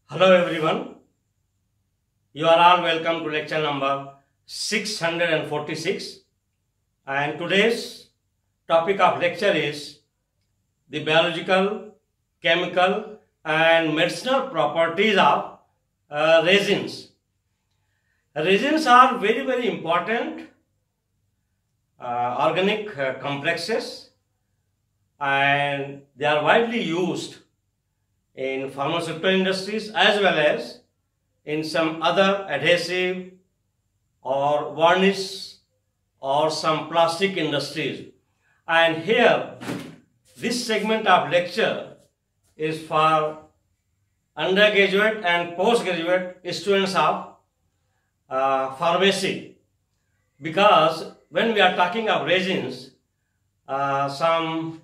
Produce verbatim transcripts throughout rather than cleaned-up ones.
Hello everyone, you are all welcome to lecture number six hundred forty-six, and today's topic of lecture is the biological, chemical and medicinal properties of uh, resins. Resins are very very important uh, organic uh, complexes, and they are widely used in pharmaceutical industries as well as in some other adhesive or varnish or some plastic industries. And here this segment of lecture is for undergraduate and postgraduate students of uh, pharmacy, because when we are talking of resins, uh, some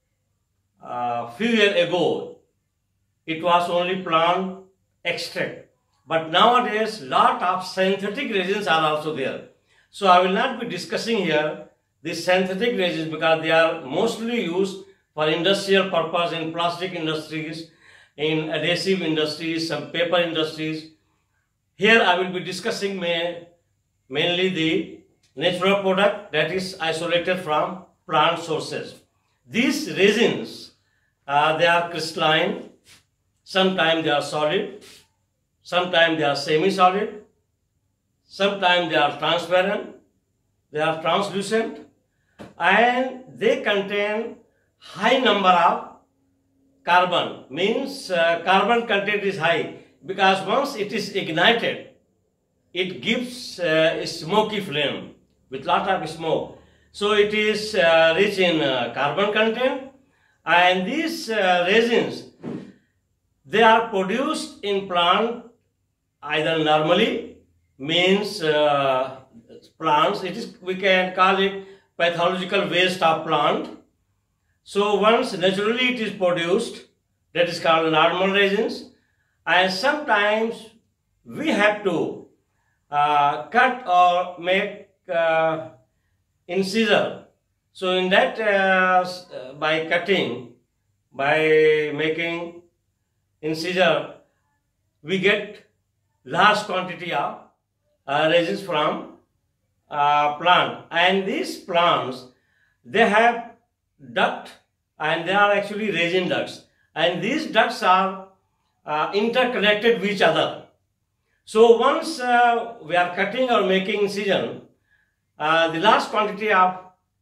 uh, few years ago it was only plant extract, but nowadays lot of synthetic resins are also there. So I will not be discussing here the synthetic resins because they are mostly used for industrial purpose in plastic industries, in adhesive industries, some paper industries. Here I will be discussing may, mainly the natural product that is isolated from plant sources. These resins, uh, they are crystalline. Sometimes they are solid, sometimes they are semi-solid, sometimes they are transparent, they are translucent, and they contain high number of carbon. Means uh, carbon content is high because once it is ignited, it gives uh, a smoky flame with lot of smoke. So it is uh, rich in uh, carbon content, and these uh, resins, they are produced in plant either normally, means uh, plants, it is, we can call it pathological waste of plant. So once naturally it is produced, that is called normal resins, and sometimes we have to uh, cut or make uh, incisor. So in that uh, by cutting, by making incisor, we get large quantity of uh, resins from uh, plant, and these plants, they have duct and they are actually resin ducts, and these ducts are uh, interconnected with each other. So once uh, we are cutting or making incision, uh, the large quantity of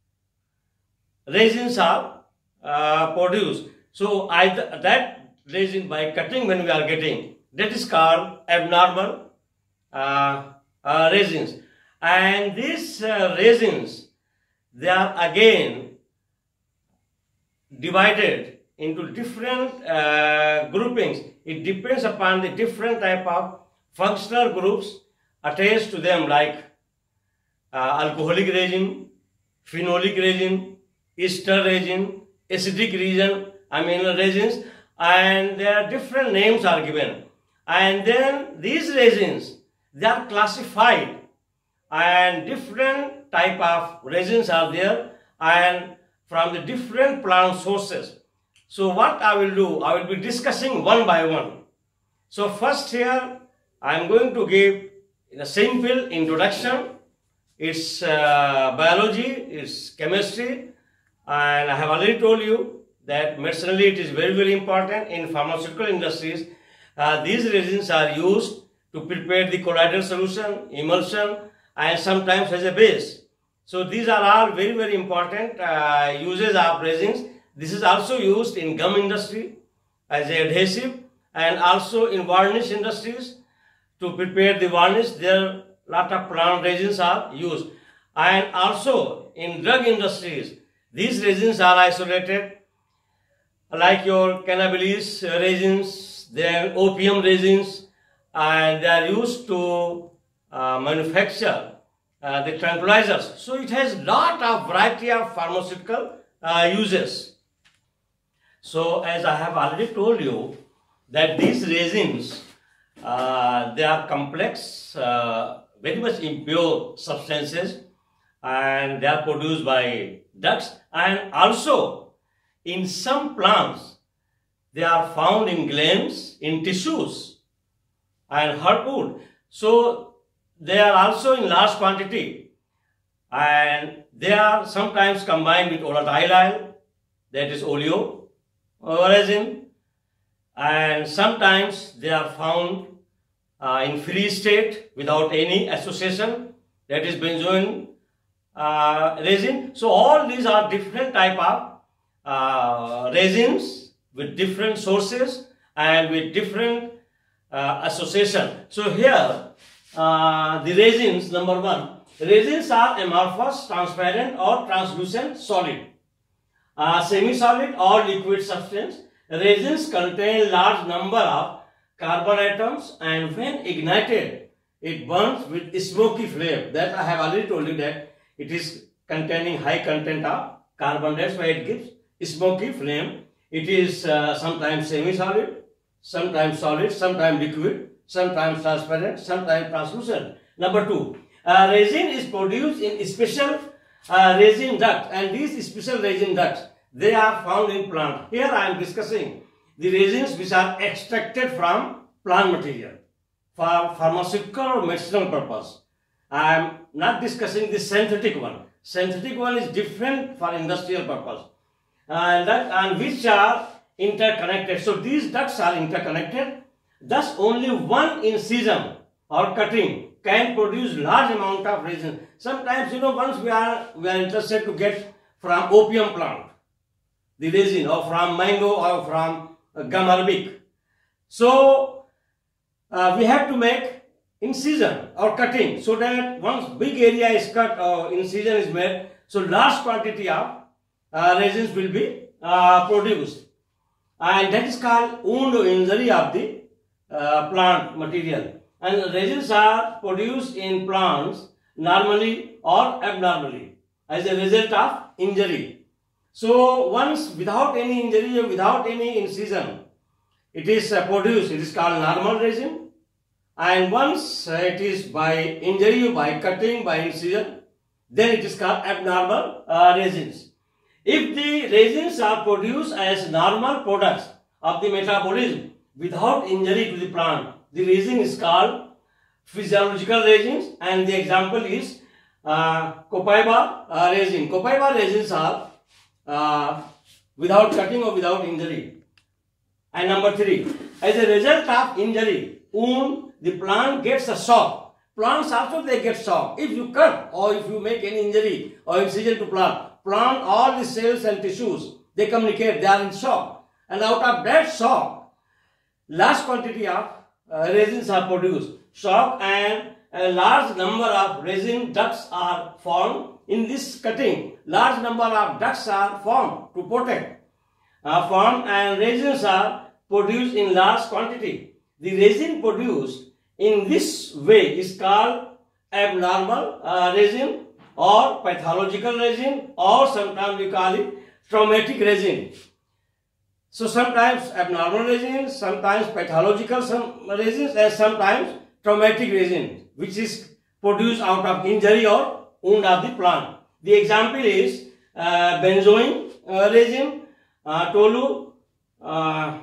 resins are uh, produced. So either that resin by cutting when we are getting, that is called abnormal uh, uh, resins. And these uh, resins, they are again divided into different uh, groupings. It depends upon the different type of functional groups attached to them, like uh, alcoholic resin, phenolic resin, ester resin, acidic resin, amino resins, and their different names are given. And then these resins, they are classified, and different type of resins are there, and from the different plant sources. So what I will do, I will be discussing one by one. So first here I am going to give a simple introduction. It's uh, biology, it's chemistry, and I have already told you that medicinally it is very very important in pharmaceutical industries. Uh, these resins are used to prepare the colloidal solution, emulsion, and sometimes as a base. So these are all very very important uh, uses of resins. This is also used in gum industry as an adhesive, and also in varnish industries to prepare the varnish. There lot of plant resins are used, and also in drug industries these resins are isolated, like your cannabis resins, then opium resins, and they are used to uh, manufacture uh, the tranquilizers. So it has lot of variety of pharmaceutical uh, uses. So as I have already told you that these resins, uh, they are complex, uh, very much impure substances, and they are produced by ducts, and also in some plants they are found in glands, in tissues, and hardwood. So they are also in large quantity, and they are sometimes combined with volatile oil, that is oleo resin, and sometimes they are found uh, in free state without any association, that is benzoin uh, resin. So all these are different type of uh, resins with different sources and with different uh, association. So here uh, the resins, number one, resins are amorphous, transparent or translucent solid, uh, semi-solid or liquid substance. Resins contain large number of carbon atoms, and when ignited, it burns with smoky flame. That I have already told you that it is containing high content of carbon. That's why it gives smoky flame. It is uh, sometimes semi-solid, sometimes solid, sometimes liquid, sometimes transparent, sometimes translucent. Number two, uh, resin is produced in special uh, resin duct, and these special resin ducts, they are found in plant. Here I am discussing the resins which are extracted from plant material for pharmaceutical or medicinal purpose. I am not discussing the synthetic one. Synthetic one is different for industrial purpose, and, that, and which are interconnected. So these ducts are interconnected. Thus only one incision or cutting can produce large amount of resin. Sometimes, you know, once we are we are interested to get from opium plant the resin, or from mango, or from uh, gum arabic. So uh, we have to make incision or cutting, so that once big area is cut or incision is made, so large quantity of uh, resins will be uh, produced, and that is called wound or injury of the uh, plant material. And resins are produced in plants normally or abnormally as a result of injury. So once without any injury or without any incision, it is uh, produced, it is called normal resin. And once uh, it is by injury, by cutting, by incision, then it is called abnormal uh, resins. If the resins are produced as normal products of the metabolism without injury to the plant, the resin is called physiological resins, and the example is uh, copaiba uh, resin. Copaiba resins are uh, without cutting or without injury. And number three, as a result of injury, wound, the plant gets a shock. Plants also they get shock. If you cut or if you make any injury or incision to plant, plant, all the cells and tissues, they communicate, they are in shock. And out of that shock, large quantity of uh, resins are produced. Shock and a large number of resin ducts are formed. In this cutting, large number of ducts are formed to protect, uh, formed, and resins are produced in large quantity. The resin produced in this way is called abnormal uh, resin or pathological resin, or sometimes we call it traumatic resin. So sometimes abnormal resin, sometimes pathological some resins, and sometimes traumatic resin, which is produced out of injury or wound of the plant. The example is uh, benzoin uh, resin, uh, tolu, uh,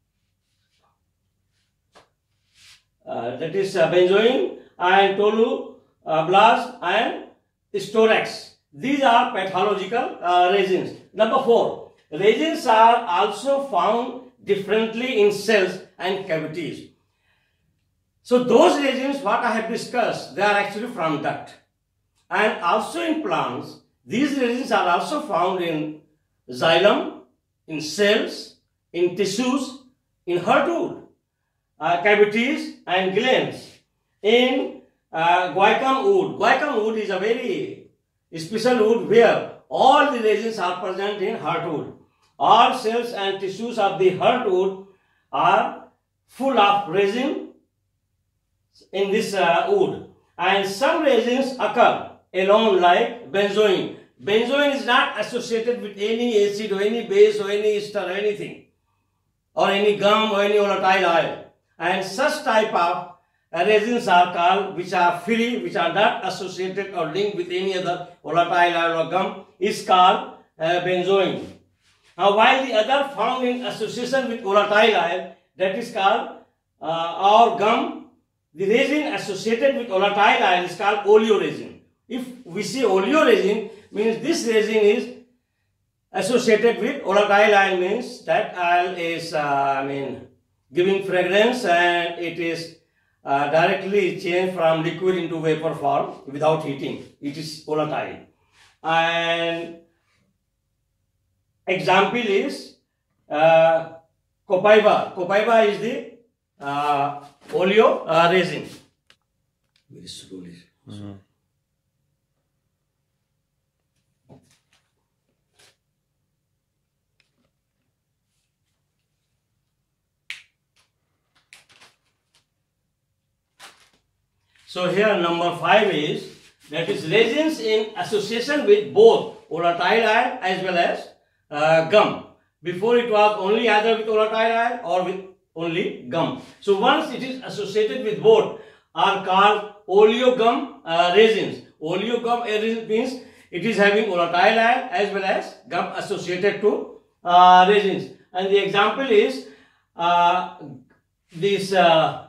uh, that is uh, benzoin, and tolu, uh, blast, and storax. These are pathological uh, resins. Number four, resins are also found differently in cells and cavities. So those resins what I have discussed, they are actually from duct. And also in plants, these resins are also found in xylem, in cells, in tissues, in hardwood, uh, cavities and glands, in uh, guaiacum wood. Guaiacum wood is a very special wood where all the resins are present in hardwood. All cells and tissues of the hardwood are full of resin in this uh, wood, and some resins occur alone like benzoin. Benzoin is not associated with any acid or any base or any ester or anything, or any gum or any volatile oil, and such type of uh, resins are called, which are free, which are not associated or linked with any other volatile oil or gum, is called uh, benzoin. Now while the other found in association with volatile oil, that is called uh, or gum the resin associated with volatile ion is called oleoresin. If we see oleoresin, means this resin is associated with volatile ion, means that oil is, uh, I mean, giving fragrance, and it is uh, directly changed from liquid into vapor form without heating. It is volatile. And example is uh, copaiba. Copaiba is the uh, oleo uh, resin. Very slowly. Mm-hmm. So here number five is, that is resins in association with both volatile ion as well as uh, gum. Before it was only either with volatile ion or with only gum. So once it is associated with both, are called oleogum uh, resins. Oleogum resin means it is having volatile ion as well as gum associated to uh, resins. And the example is uh, this uh,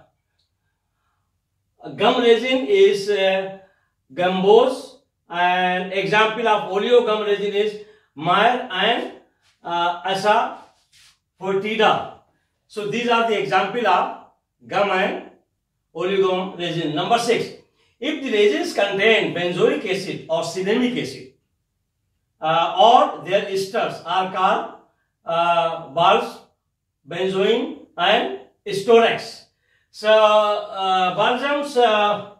gum resin is uh, gambose, and example of oleogum resin is Meyer and uh, asafoetida. So these are the example of gum and oleogum resin. Number six, if the resins contain benzoic acid or cinnamic acid uh, or their esters are called uh, balls, benzoin and storax. So uh, balsams uh,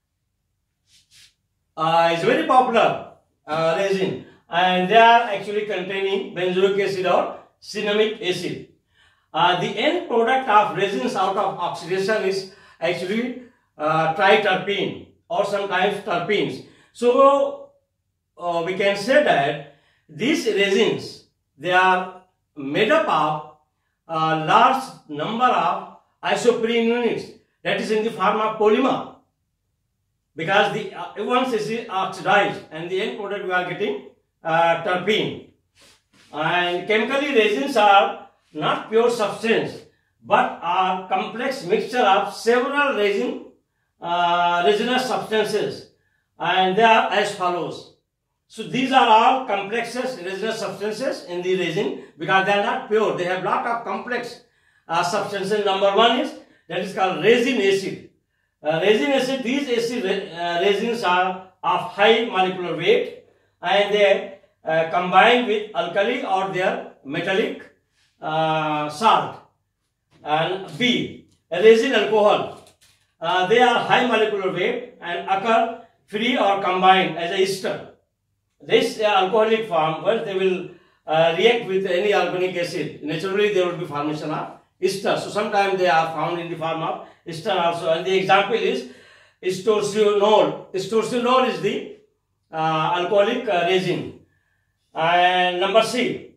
uh, is very popular uh, resin, and they are actually containing benzoic acid or cinnamic acid. Uh, the end product of resins out of oxidation is actually uh, triterpene or sometimes terpenes. So uh, we can say that these resins, they are made up of a large number of isoprene units, that is in the form of polymer, because the uh, once it is oxidized and the end product we are getting uh, terpene. And chemically resins are not pure substance but are complex mixture of several resin uh, resinous substances, and they are as follows. So these are all complexes resinous substances in the resin, because they are not pure, they have lot of complex Uh, substances. Number one is, that is called resin acid. Uh, resin acid, these acid uh, resins are of high molecular weight, and they uh, combine with alkali or their metallic uh, salt. And B, resin alcohol. Uh, they are high molecular weight and occur free or combined as a ester. This uh, alcoholic form, where they will uh, react with any organic acid, naturally there will be formation of ester. So sometimes they are found in the form of ester also, and the example is istorsionol. Istorsionol is the uh, alcoholic uh, resin. And number C,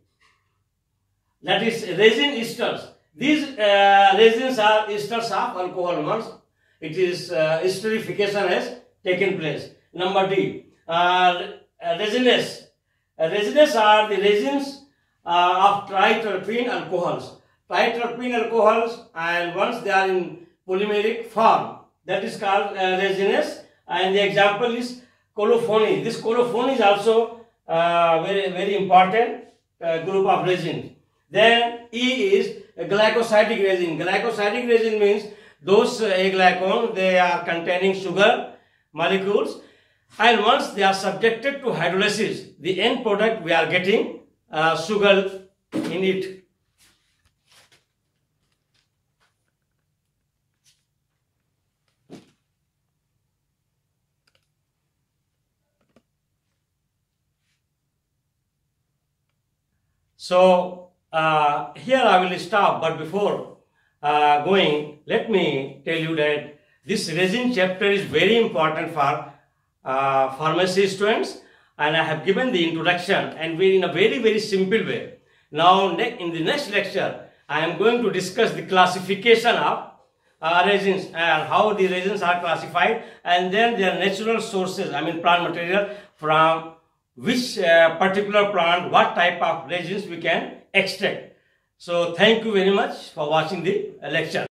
that is resin esters. These uh, resins are esters of alcohol. Once it is uh, esterification has taken place. Number D, uh, resinous. Uh, resinous are the resins uh, of triterpene alcohols. Triterpene alcohols, and once they are in polymeric form, that is called uh, resinous. And the example is colophony. This colophony is also uh, very very important uh, group of resins. Then E is glycosidic resin. Glycosidic resin means those uh, aglycone, they are containing sugar molecules, and once they are subjected to hydrolysis, the end product we are getting uh, sugar in it. So uh, here I will stop, but before uh, going, let me tell you that this resin chapter is very important for uh, pharmacy students, and I have given the introduction and we in a very very simple way. Now in the next lecture I am going to discuss the classification of uh, resins and how the resins are classified, and then their natural sources, I mean plant material, from which uh, particular plant, what type of resins we can extract. So thank you very much for watching the lecture.